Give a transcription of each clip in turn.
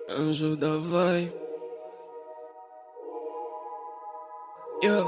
Anjo da vai. Yeah.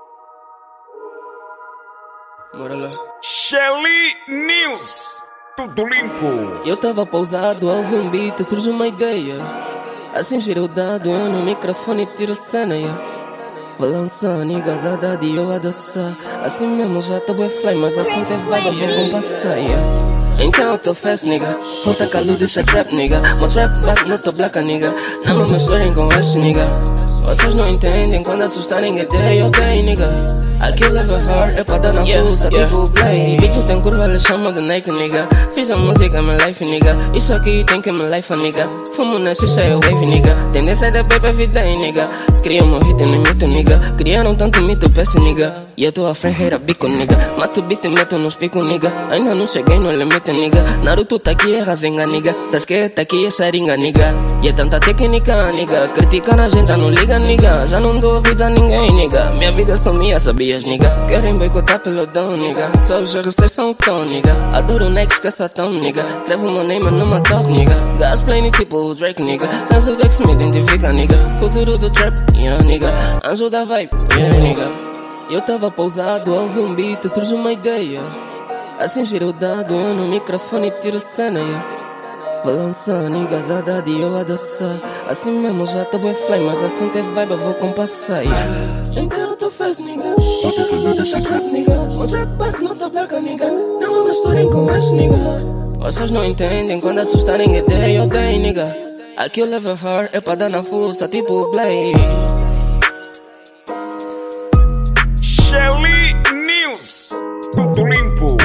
Bora lá. Shelly News, tudo limpo. Eu tava pausado, ao ouvir um beat, surge uma ideia. Assim gira o dado, eu no microfone tiro cena, yeah. Vou lançar, nigazada de eu adoçar. Assim mesmo já tô bué fly, mas assim cê vai, vou compassar, yeah. Então eu tô fast, nigga. Conta calor, deixa trap, nigga. Meu trap back, não tô black, nigga. Não me misturem com este, nigga. Vocês não entendem quando assustarem ideia, eu dei, nigga. Aqui eu levo hard, é pra dar na força, tipo play. Bitch, tem curva, eles chamam de Nike, nigga. Fiz a música, my life, nigga. Isso aqui tem que my life, nigga. Fumo na xixa, é wave, nigga. Tendência de baby, vida, nigga. Cria um hit no mito, nigga. Criaram tanto mito, peço, nigga. E eu tô a frente, era bico, nigga. Mato beat, meto nos pico, nigga. Ainda não cheguei no limite, nigga. Naruto tá aqui, é Rasengan, nigga. Sasuke tá aqui, é Sharingan, nigga. E é tanta técnica, nigga. Criticando a gente, já não liga, nigga. Já não dou vida a ninguém, nigga. Minha vida são minha, sabias, nigga. Querem boicotar pelo dom, nigga. Todos os vocês são tão, nigga. Adoro o next, que essa tão, nigga. Levo o meu name numa top, nigga. Gas plane tipo o Drake, nigga. Senso Dex me identifica, nigga. Futuro do trap, yeah, nigga. Anjo da vibe, yeah, nigga. Eu tava pausado, ao ouvir um beat, surge uma ideia. Assim gira o dado, eu no microfone tiro cena, yeah. Vou lançar, nigazada de eu adoçar. Assim mesmo já tô bué fly, mas assim tem vibe, eu vou compassar, yeah. Então eu tô fast, nigga. Conta calor, deixa trap, nigga. Meu trap back, não tô black, nigga. Não me misturem com este, nigga. Vocês não entendem quando assustarem ideia, eu dei, nigga. Aqui eu levo hard, é pra dar na força, tipo play. Shelly News, tudo limpo.